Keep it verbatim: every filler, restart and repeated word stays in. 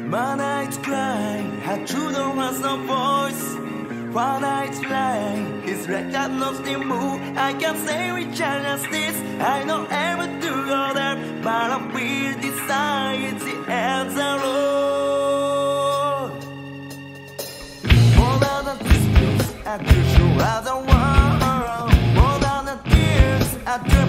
My nights cry, had true the has no voice. One night's fly, his record lost in mood. I can't say which as this. I don't ever do go there, but I will decide it's the answer. More than the disputes, I do show as a world. More than the tears, I do.